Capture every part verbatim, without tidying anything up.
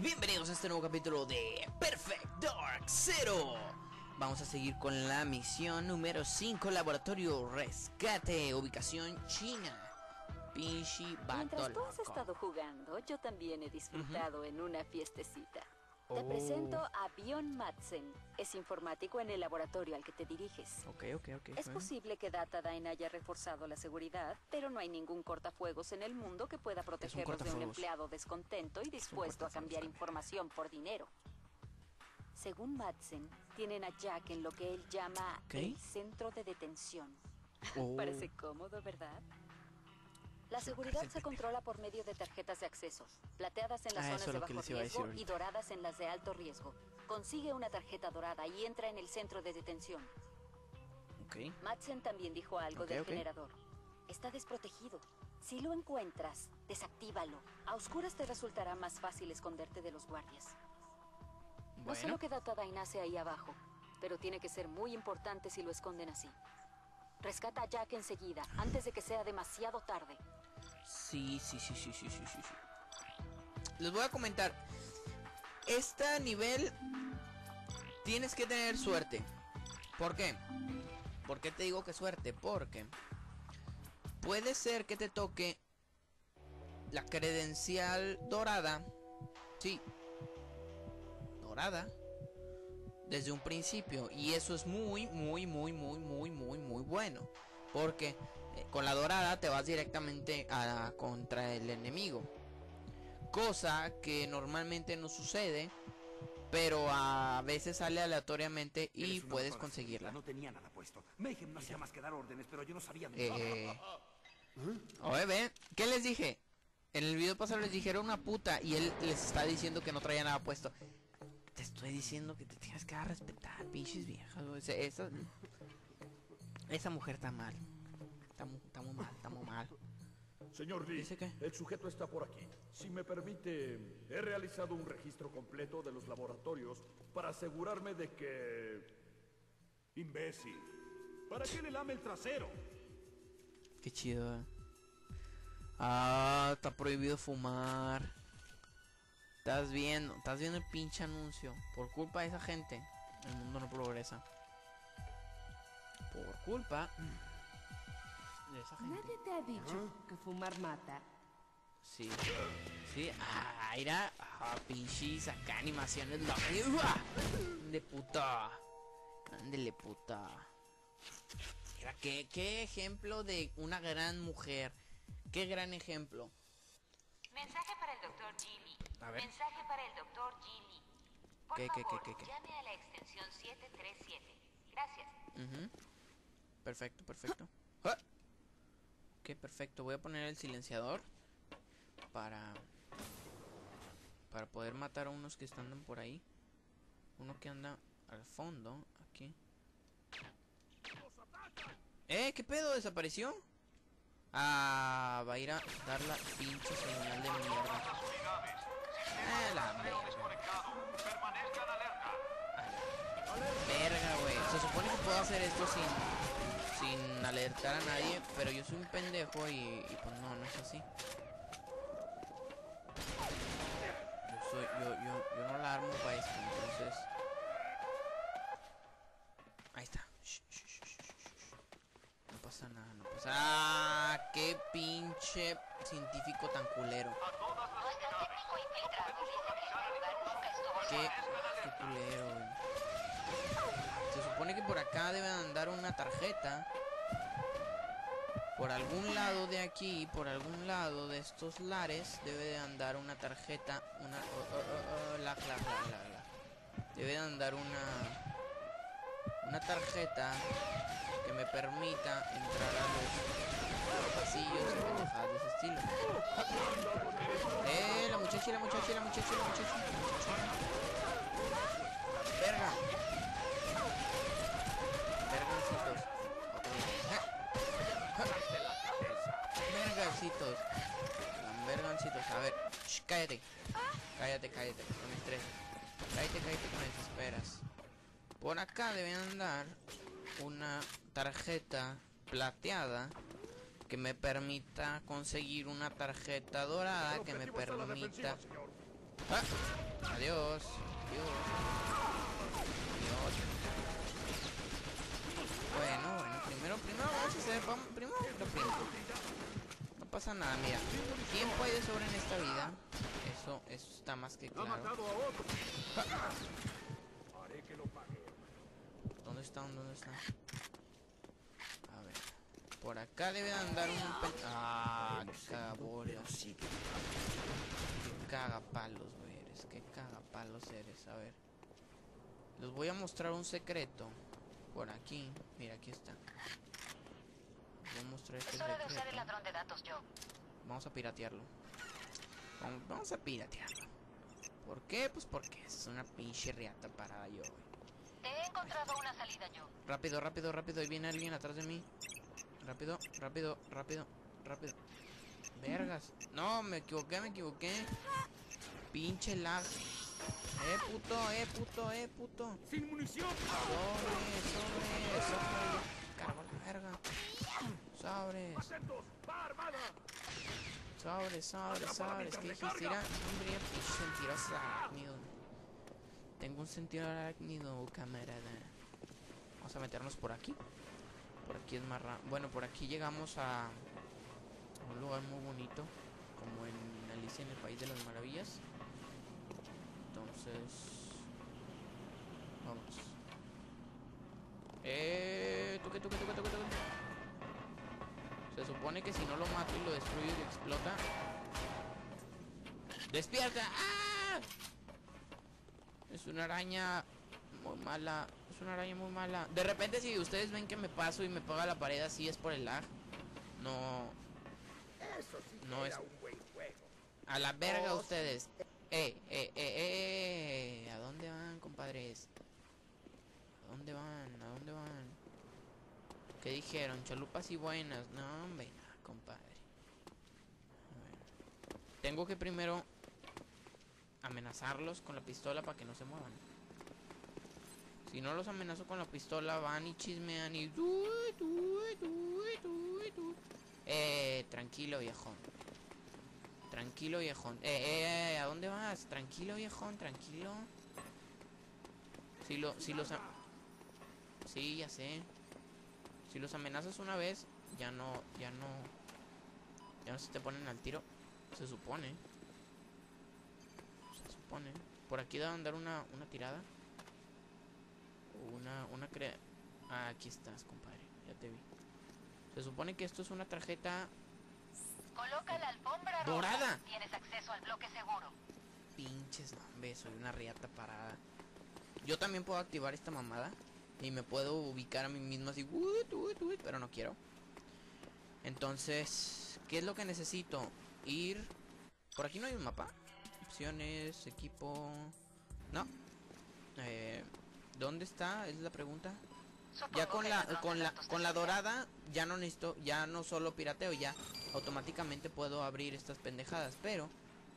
Bienvenidos a este nuevo capítulo de Perfect Dark Zero. Vamos a seguir con la misión número cinco, Laboratorio Rescate, ubicación China. Pinche vato Mientras tú has loco. estado jugando, yo también he disfrutado uh-huh. en una fiestecita. Oh. Te presento a Bjorn Madsen. Es informático en el laboratorio al que te diriges. Ok, ok, ok. Es posible que Datadyne haya reforzado la seguridad, pero no hay ningún cortafuegos en el mundo que pueda protegernos de un empleado descontento y dispuesto a cambiar información por dinero. Según Madsen, tienen a Jack en lo que él llama ¿Qué? el centro de detención. Oh. Parece cómodo, ¿verdad? La seguridad se controla por medio de tarjetas de acceso, plateadas en las ah, zonas de bajo riesgo y doradas en las de alto riesgo. Consigue una tarjeta dorada y entra en el centro de detención. Okay. Madsen también dijo algo okay, del okay. generador. Está desprotegido. Si lo encuentras, desactívalo. A oscuras te resultará más fácil esconderte de los guardias. Bueno. No sé lo que Datadyne hace ahí abajo, pero tiene que ser muy importante si lo esconden así. Rescata a Jack enseguida, antes de que sea demasiado tarde. Sí, sí, sí, sí, sí, sí, sí, sí. Les voy a comentar. Este nivel tienes que tener suerte. ¿Por qué? ¿Por qué te digo que suerte? Porque puede ser que te toque la credencial dorada. Sí, dorada. Desde un principio. Y eso es muy, muy, muy, muy, muy, muy, muy bueno. Porque eh, con la dorada te vas directamente a, contra el enemigo. Cosa que normalmente no sucede. Pero a veces sale aleatoriamente y puedes conseguirla. No tenía nada puesto. Mayhem no hacía más que dar órdenes, pero yo no sabía. Eh... ¿Eh? Oye, ven, ¿qué les dije? En el video pasado les dije era una puta. Y él les está diciendo que no traía nada puesto. Te estoy diciendo que te tienes que dar a respetar, pinches viejas, güey. Esa, esa mujer está mal. Está muy, está muy mal, está muy mal. Señor Lee, el sujeto está por aquí. Si me permite, he realizado un registro completo de los laboratorios para asegurarme de que... Imbécil. ¿Para qué le lame el trasero? Qué chido, eh. Ah, está prohibido fumar. Estás viendo, estás viendo el pinche anuncio. Por culpa de esa gente, el mundo no progresa. Por culpa de esa gente. Nadie te ha dicho ¿Ah? que fumar mata. Sí, sí, ah, mira, ah, pinches acá animaciones lo de puta. Ándele puta. Mira, qué, qué ejemplo de una gran mujer. Qué gran ejemplo. Mensaje para el doctor Jimmy. A ver. Mensaje para el doctor Jimmy. Por ¿Qué, favor, qué, qué, qué, qué? llame a la extensión siete tres siete. Gracias. Uh-huh. Perfecto, perfecto. ¡Ah! Ok, perfecto. Voy a poner el silenciador para para poder matar a unos que están por ahí. Uno que anda al fondo, aquí. ¿Eh? ¿Qué pedo? ¿Desapareció? Ah, va a ir a dar la pinche señal de mierda. Eh, la verga. Verga, güey. Se supone que puedo hacer esto sin sin alertar a nadie, pero yo soy un pendejo y, y pues no, no es así. Yo soy, yo, yo, yo no la armo para esto, entonces. Ahí está. Shh, shh, shh, shh, shh. No pasa nada, no pasa nada. ¡Ah! ¡Qué pinche científico tan culero! ¡Qué, qué culero, güey! Se supone que por acá deben andar una tarjeta. Por algún lado de aquí, por algún lado de estos lares, debe de andar una tarjeta. Una... Oh, oh, oh, oh, la, la, la, la, la. Debe de andar una... Una tarjeta que me permita entrar a los pasillos y pendejadas de ese estilo. Eh, la muchacha, la muchacha, la muchacha, la muchacha, la muchacha. Verga. Vergancitos. Vergancitos. Vergancitos. A ver. Shh, cállate. Cállate, cállate. No me estreses. Cállate, cállate que me desesperas. Por acá debe andar una tarjeta plateada que me permita conseguir una tarjeta dorada que me permita Ah, adiós. Adiós. Adiós. Bueno, bueno, primero, primero vamos a hacer, vamos, primero lo primero. No pasa nada, mira. Tiempo hay de sobra en esta vida. Eso, eso está más que claro. Ah. ¿Dónde están? ¿Dónde están? A ver. Por acá debe andar un... Pe... Ah, qué cagabolas. Qué cagapalos, güey. Eres, qué cagapalos eres. A ver. Les voy a mostrar un secreto. Por aquí. Mira, aquí está. Les voy a mostrar este es hora secreto. de usar el ladrón de datos, Joe. Vamos a piratearlo. Vamos, vamos a piratearlo. ¿Por qué? Pues porque es una pinche riata parada yo, güey. Te he encontrado una salida, Joe. Rápido, rápido, rápido. Ahí viene alguien atrás de mí. Rápido, rápido, rápido, rápido. Vergas. No, me equivoqué, me equivoqué. Pinche lag. Eh, puto, eh, puto, eh, puto. ¡Sin munición! Sobre, sobre, sobre. Cargo la verga. Sobres. ¡Atentos! ¡Va armada! Sobres, sobres, sobres. ¿Qué dijiste? Mira, hombre, pinche sentiroso arácnido. Tengo un sentido arácnido, camarada. Vamos a meternos por aquí. Por aquí es más raro. Bueno, por aquí llegamos a un lugar muy bonito, como en Alicia en el País de las Maravillas. Entonces, vamos. Eh, toque, toque, toque, toque, toque. Se supone que si no lo mato y lo destruyo y explota. ¡Despierta! ¡Ah! Es una araña muy mala. Es una araña muy mala. De repente si ustedes ven que me paso y me pega la pared así es por el lag. No. Eso sí No era es... un buen juego. A la verga ustedes. Eh, eh, eh, eh. ¿A dónde van, compadres? ¿A dónde van? ¿A dónde van? ¿Qué dijeron? Chalupas y buenas. No, hombre, no, compadre. A ver. Tengo que primero amenazarlos con la pistola para que no se muevan. Si no los amenazo con la pistola, van y chismean y... Eh, tranquilo, viejón. Tranquilo, viejón. Eh, eh, ¿a dónde vas? Tranquilo, viejón, tranquilo. Si lo, si los... Sí, ya sé. Si los amenazas una vez, ya no, ya no... Ya no se te ponen al tiro. Se supone. Se supone. Por aquí debe andar una, una tirada. Una, una crea... Ah, aquí estás, compadre. Ya te vi. Se supone que esto es una tarjeta... Coloca la alfombra ¡dorada! roja. Tienes acceso al bloque seguro. Pinches, no, hombre, soy una riata parada. Yo también puedo activar esta mamada. Y me puedo ubicar a mí mismo así. Uy, uy, uy, pero no quiero. Entonces, ¿qué es lo que necesito? Ir... Por aquí no hay un mapa. Opciones, equipo... No. Eh... ¿Dónde está? Es la pregunta. Supongo Ya con que la el ladrón con de la datos con te la servirá. dorada ya no necesito, ya no solo pirateo, ya automáticamente puedo abrir estas pendejadas, pero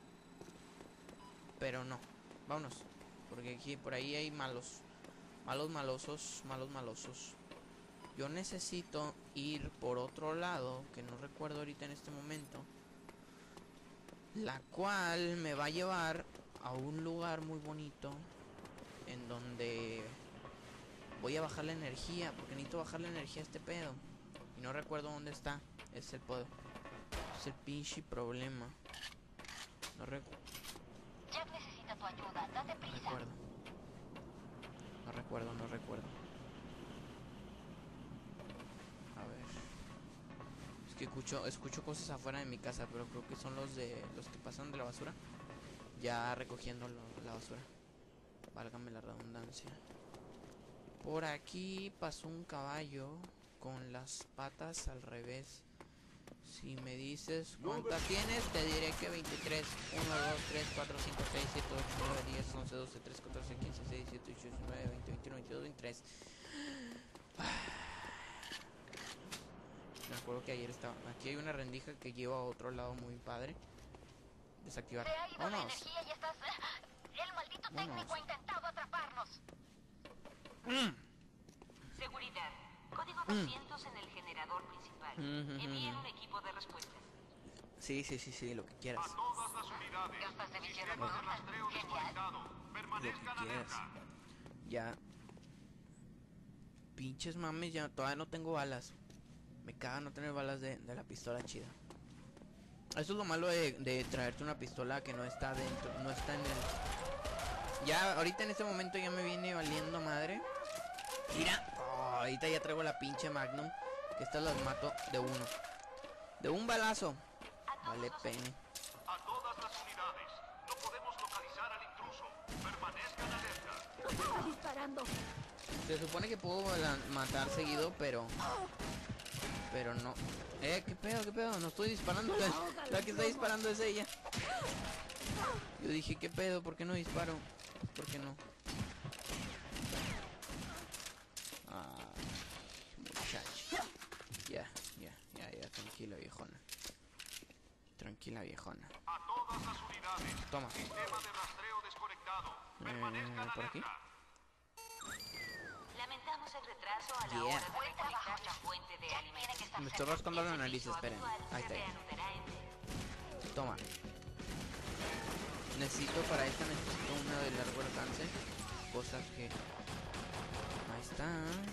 pero no. Vámonos, porque aquí por ahí hay malos malos malosos, malos malosos. Yo necesito ir por otro lado, que no recuerdo ahorita en este momento, la cual me va a llevar a un lugar muy bonito en donde voy a bajar la energía, porque necesito bajar la energía a este pedo. Y no recuerdo dónde está. Es el poder. Es el pinche problema. No recuerdo. Jack necesita tu ayuda. Date No prisa. recuerdo. No recuerdo, no recuerdo. A ver. Es que escucho, escucho cosas afuera de mi casa, pero creo que son los de los que pasan de la basura. Ya recogiendo lo, la basura. Válgame la redundancia. Por aquí pasó un caballo con las patas al revés. Si me dices cuántas tienes, te diré que veintitrés. uno, dos, tres, cuatro, cinco, seis, siete, ocho, nueve, diez, once, doce, trece, catorce, quince, dieciséis, diecisiete, dieciocho, diecinueve, veinte, veintiuno, veintidós, veintitrés. Me acuerdo que ayer estaba... Aquí hay una rendija que lleva a otro lado muy padre. Desactivar. Se ha ido la Vámonos. energía y estás... El maldito Vámonos. técnico ha intentado atraparnos. Mm. Seguridad. Código doscientos en el generador principal. Mm, mm, Envíen mm. un equipo de respuesta. Sí, sí, sí, sí, lo que quieras. Gafas de visión nocturna. Genial. Lo que quieras. Ya. Pinches mames, ya todavía no tengo balas. Me caga no tener balas de, de la pistola chida. Eso es lo malo de, de traerte una pistola que no está dentro, no está en el... Ya, ahorita en este momento ya me viene valiendo madre. Mira, oh, ahorita ya traigo la pinche Magnum, que estas las mato de uno. De un balazo. Vale pene. A todas las unidades. No podemos localizar al intruso. Permanezcan alerta. ¡Está disparando! Se supone que puedo matar seguido, pero... Pero no. Eh, ¿qué pedo, qué pedo? No estoy disparando. La, la que está disparando es ella. Yo dije, ¿qué pedo? ¿Por qué no disparo? ¿Por qué no? Ah, muchacho. Ya, ya, ya, ya. Tranquila, viejona. Tranquila, viejona. A todas las unidades. Toma. Sistema de rastreo desconectado. Permanezcan Eh, ¿por aquí? alerta. Lamentamos el retraso a la Yeah. hora de reconectar la fuente de alimentos. Me estoy rascando la nariz, esperen. Ahí está. Toma. Necesito para esta, necesito una de largo alcance. Cosas que... Ahí está.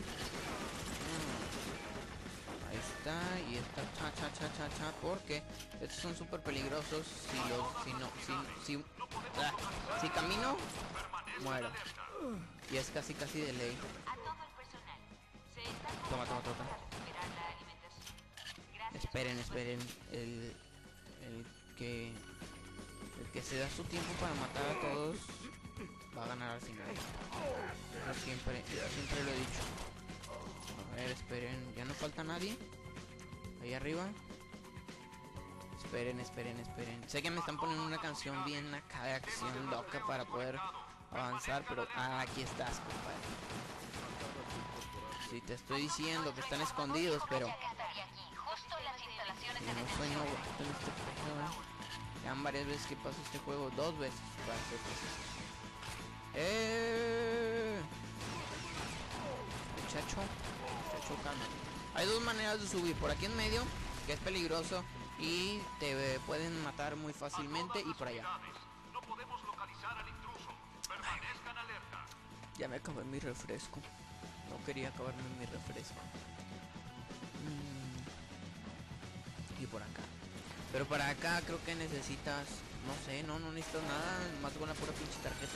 Ahí está. Y esta cha cha cha cha cha. Porque estos son súper peligrosos. Si los... Si no... Si... Si, ah, si camino, muero. Y es casi casi de ley. A todo el personal. Se está Toma, toma, toma. para recuperar la alimentación. Gracias. Esperen, esperen. El... El que... El que se da su tiempo para matar a todos va a ganar al final. Eso siempre, siempre lo he dicho. A ver, esperen, ya no falta nadie. Ahí arriba. Esperen, esperen, esperen. Sé que me están poniendo una canción bien acá de acción loca para poder avanzar, pero ah, aquí estás, compadre. Sí, te estoy diciendo que están escondidos, pero Justo las instalaciones yo no soy novato en este juego. Ya han varias veces que paso este juego, dos veces para ser preciso. ¡Eh! Muchacho, muchacho, calma. Hay dos maneras de subir, por aquí en medio, que es peligroso y te pueden matar muy fácilmente, y por allá. No podemos localizar al intruso. Permanezcan alerta. Ya me acabé mi refresco. No quería acabarme mi refresco. Mm. Y por acá. Pero para acá creo que necesitas... No sé, no, no necesitas nada. Más con la pura pinche tarjeta.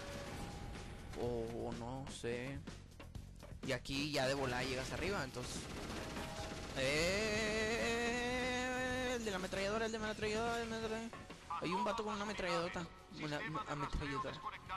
O no sé. Y aquí ya de volada llegas arriba, entonces... Eh, el de la ametralladora, el de la ametralladora, el de la ametralladora. Hay un vato con una ametralladora. Una ametralladora.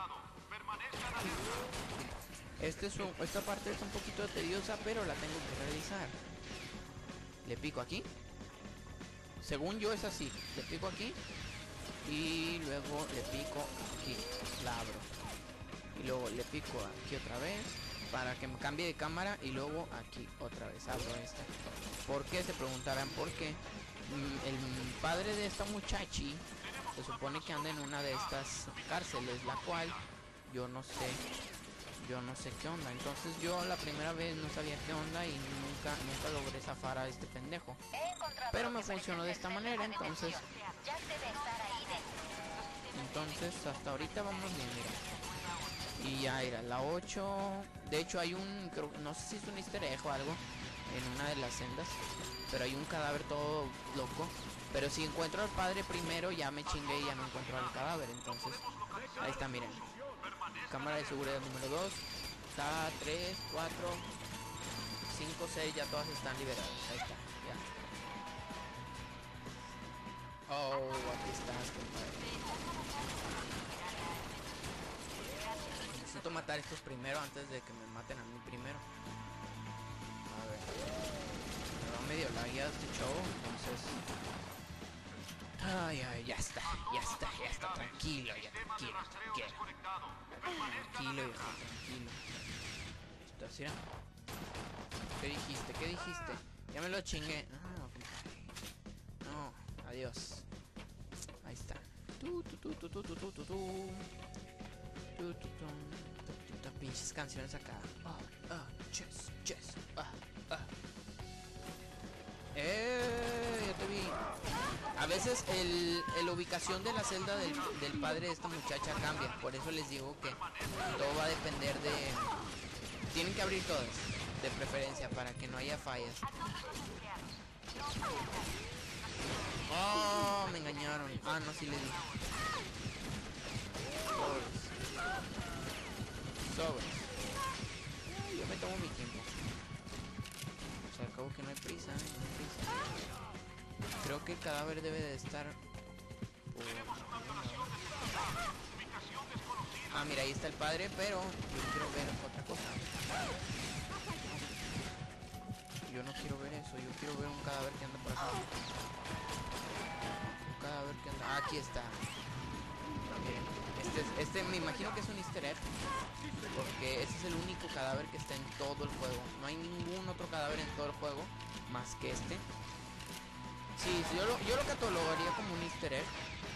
Este es un, esta parte está un poquito tediosa, pero la tengo que realizar. Le pico aquí. Según yo es así. Le pico aquí. Y luego le pico aquí. La abro. Y luego le pico aquí otra vez para que me cambie de cámara. Y luego aquí otra vez abro esta. ¿Por qué? Se preguntarán por qué. El padre de esta muchachi se supone que anda en una de estas cárceles, la cual yo no sé. Yo no sé qué onda. Entonces yo la primera vez no sabía qué onda y nunca, nunca logré zafar a este pendejo. Pero me funcionó de esta manera, entonces... Entonces hasta ahorita vamos bien, mira. Y ya era la ocho. De hecho hay un, creo, no sé si es un easter egg o algo en una de las sendas, pero hay un cadáver todo loco. Pero si encuentro al padre primero ya me chingué y ya no encuentro al cadáver. Entonces ahí está, miren. Cámara de seguridad número dos. Está tres, cuatro, cinco, seis, ya todas están liberadas. Ahí está, ya. Oh, aquí estás, compadre. Necesito matar estos primero antes de que me maten a mí primero. A ver. Me va medio lagueado este show, entonces... Ay, ay, ya está, ya está, ya está, tranquilo, ya, tranquilo, tranquilo. Tranquilo, viejo, tranquilo. Listo, ¿sí? ¿Qué dijiste? ¿Qué dijiste? Ya me lo chingué. Ah, no, adiós. Ahí está. Tu, tu, tu, tu, tu, tu, tu, tu, tu. Tu, tu, tu. Estas pinches canciones acá. Ah, ah, chess, chess, ah, ah. Eh, ya te vi. A A veces el, el ubicación de la celda del, del padre de esta muchacha cambia. Por eso les digo que todo va a depender de... Tienen que abrir todas, de preferencia, para que no haya fallas. Oh, me engañaron. Ah, no, sí le di. Sobres. Sobres. Yo me tomo mi tiempo. O sea, acabo que no hay prisa, ¿eh? No hay prisa. Creo que el cadáver debe de estar por... Ah, mira, ahí está el padre, pero yo quiero ver otra cosa. Yo no quiero ver eso, yo quiero ver un cadáver que anda por acá. Un cadáver que anda... Ah, aquí está. Miren, este, es, este me imagino que es un easter egg, porque ese es el único cadáver que está en todo el juego. No hay ningún otro cadáver en todo el juego más que este. Sí, sí, yo lo, yo lo catalogaría como un easter egg.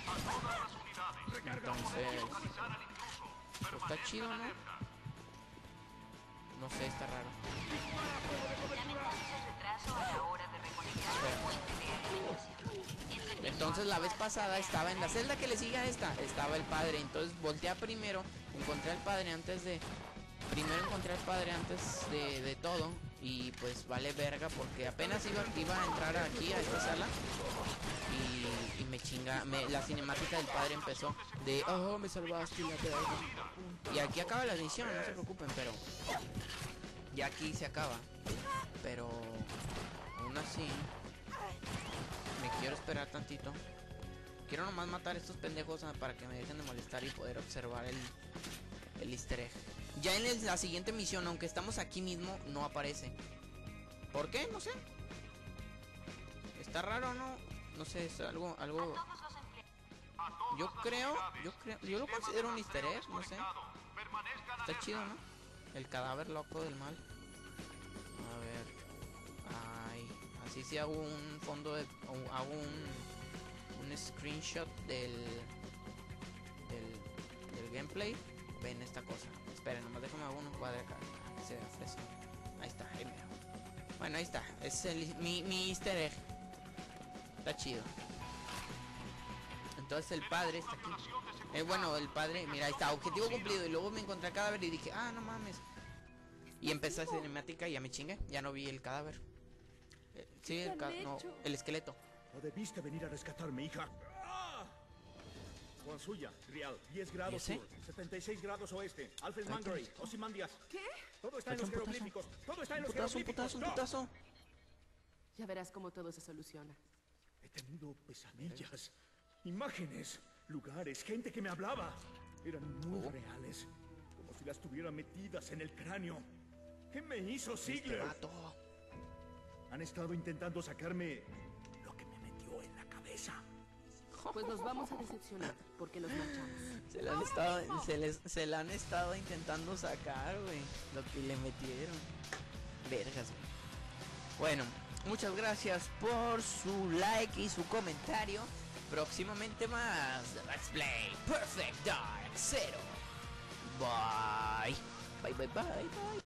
Entonces... Pues está chido, ¿no? No sé, está raro. Entonces la vez pasada estaba en la celda que le sigue a esta, estaba el padre. Entonces volteé primero, encontré al padre antes de... Primero encontré al padre antes de, de todo. Y pues vale verga porque apenas iba, iba a entrar aquí a esta sala. Y, y me chinga, me, la cinemática del padre empezó de... Oh, me salvaste la verga. Y aquí acaba la misión, no se preocupen, pero... Ya aquí se acaba. Pero... Aún así... Me quiero esperar tantito. Quiero nomás matar a estos pendejos para que me dejen de molestar y poder observar el... El easter egg. Ya en el, la siguiente misión, aunque estamos aquí mismo, no aparece. ¿Por qué? No sé. Está raro, ¿no? No sé, es algo... algo... Yo creo... Yo creo... Yo lo considero un easter egg, no sé. Está chido, ¿no? El cadáver loco del mal. A ver... Ay... Así si hago un fondo de... Hago un... Un screenshot del... Del... Del gameplay. Ven esta cosa. Esperen, nomás déjame hago un cuadro acá. Que se vea fresco. Ahí está, ahí mero. Bueno, ahí está. Es el, mi, mi easter egg. Está chido. Entonces el padre está aquí. Eh, bueno, el padre, mira, ahí está, objetivo cumplido. Y luego me encontré el cadáver y dije, ah, no mames. Y empezó la cinemática y ya me chingué. Ya no vi el cadáver. Eh, sí, el, ca no, el esqueleto. No debiste venir a rescatarme, hija. Juan Suya, Rial, diez grados sur, setenta y seis grados oeste, Alfred Mangery, Ozymandias. ¿Qué? Todo está en los jeroglíficos, todo está en los Un putazo, un jeroglíficos. putazo, un putazo. Ya verás cómo todo se soluciona. He tenido pesadillas, imágenes, lugares, gente que me hablaba. Eran muy Oh. reales, como si las tuviera metidas en el cráneo. ¿Qué me hizo Ziegler? Este vato. Han estado intentando sacarme lo que me metió en la cabeza. Pues nos vamos a decepcionar porque nos marchamos. Se la han estado, se les, se la han estado intentando sacar, güey. Lo que le metieron. Vergas, güey. Bueno, muchas gracias por su like y su comentario. Próximamente más de Let's Play Perfect Dark Zero. Bye. Bye, bye, bye, bye.